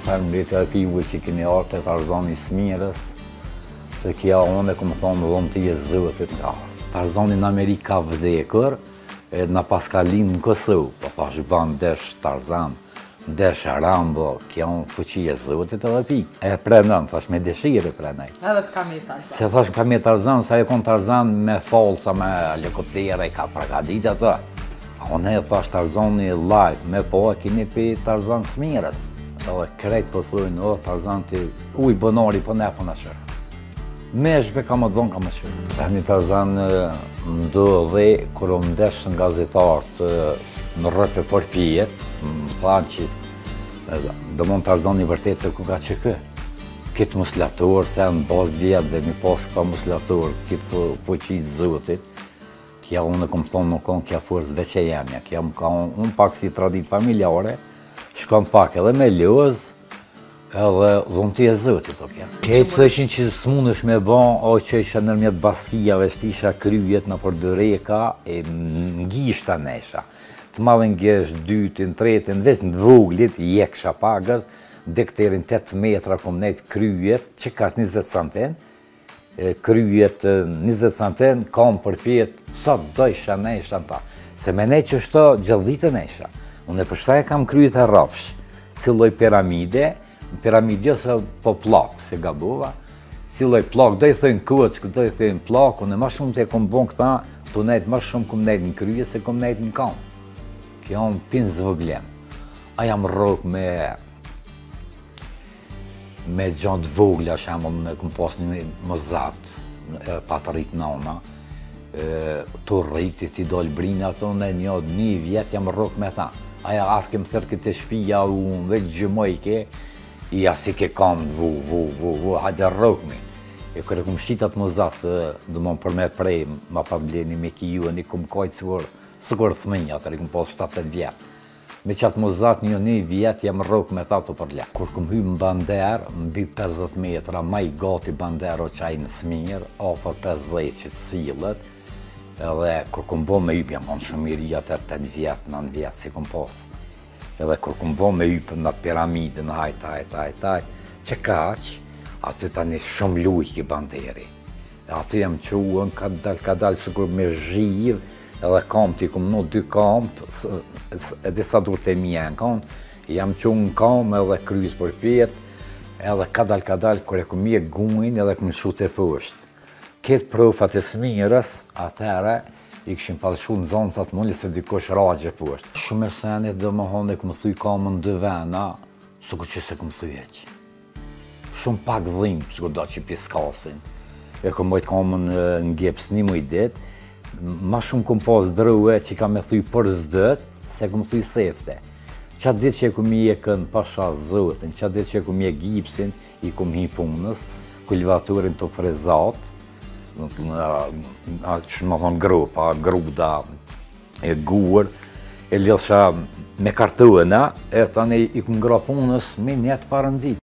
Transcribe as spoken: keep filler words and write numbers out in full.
Falem lite arkivu që keni arte Tarzani i Smirës, se kja unë e këmë thonë dhëmë të jesë zëtit nga arte. Tarzani në Amerikë ka vdekur, e na pas ka linë në Kosovë, po thash ban desh Tarzan, desh Rambo, kja unë fuqi e zëtit edhe pikë. E prenën, thash me dëshirë e prenaj. Edhe të kam i Tarzan. Se thash kam i Tarzan, sa e kon Tarzan me falca, me helikoptere, ka pragadit atë. A unë e thash Tarzani live, me po e kini për Tarzan Smirës. Edhe krejt po thujnë, o Tarzan ti uj bënori, po ne po në qërë. Me shpe ka më dhonë ka më qërë. Tahni Tarzan ndo dhe kërë më ndeshën gazetarët në rrëpe për pijet, më thanë që do mund Tarzan i vërtet të ku ka që kë. Kitë muslator, se në bazë djetë dhe mi pas këta muslator, kitë fuqit zotit, kja unë e këmë thonë nuk konë kja forës veqe jemja, kja më ka unë pak si tradit familjare, shkon pak edhe me lëz, edhe dhunti e zëtit, o kja. Këtë të ishin që s'munësh me ban, o që isha nërmjet baskijave, shtisha kryet në përdëreka, e ngjishta nesha. Të madhe ngesh dytin, tretin, veç në voglit, jeksha pagës, dekterin tetë metra kom nejt kryet, që ka është njëzet santen, kryet njëzet santen, kam përpjet, sa dojsha nesha në ta. Se me nejt që shto gjallite nesha. Unë e përshtaj kam kryet e rafsh, si loj piramide, piramide ose po plak, se gabova, si loj plak, do i thëjnë këtës, do i thëjnë plak, unë e ma shumë të e kom bon këta, të nejtë ma shumë kom nejtë në kryet, se kom nejtë në kam. Kjo në pinë zvëglem. A jam rrok me me gjatë vogla, shemë me kom pas një mëzat, pa të rritë në ona, të rritë, ti dojnë brinë ato, në një një vjetë jam rrok me ta. Aja arke më thërë këtë shpija, unë veç gjëmoj ke, i asi ke kam, vu, vu, vu, vu, hajde rrokmi. E kërë këmë shqitat më zatë, dhe më për me prej, ma pa mbleni me ki ju, e një këmë kajtë sëgur, sëgur thëminja, atër i këmë pas shtatën vjetë. Me qatë më zatë një një vjetë, jam rrok me ta të përle. Kur këmë hy më bander, mbi pesëdhjetë metra, ma i gati bander o qaj në Smirë, ofër pesëdhjetë që të silët, edhe kur këmë bo me ypë, jam onë shumë i ri atër të një vjetë, në në vjetë si këmë posë. Edhe kur këmë bo me ypë në piramide, në hajtë, hajtë, hajtë, hajtë, që kaqë, aty tani shumë lujë ki banderi. Aty jam quen, ka dalë, ka dalë, sikur me zhivë, edhe kamë t'i këmë në dy kamë, edhe sa dur të mjenë kamë, jam quen në kamë edhe kryet për pjetë, edhe ka dalë, ka dalë, kër e këmë je gujnë edhe këmë shute e pështë. Këtë profat e Smirës, atëre, i këshim palëshu në zonësat mulli se dikosh ragje pështë. Shumë e senit dhe më honë e këmë thuj kamën dë vena, sukur që se këmë thuj eqë. Shumë pak dhimë, sukur da që piskasin. E këmë bojtë kamën në gjeps një mëj ditë, ma shumë këmë pas drëve që ka me thuj për zdët, se këmë thuj sefte. Qatë ditë që e këmë je kënë pasha zotin, qatë ditë që e këmë je gipsin, i këmë hi punës, kultivatorin të frezat, që më thonë grupa, gruda, e guër, e lësha me kartuena, e tani i këmë gra punës me njetë parëndit.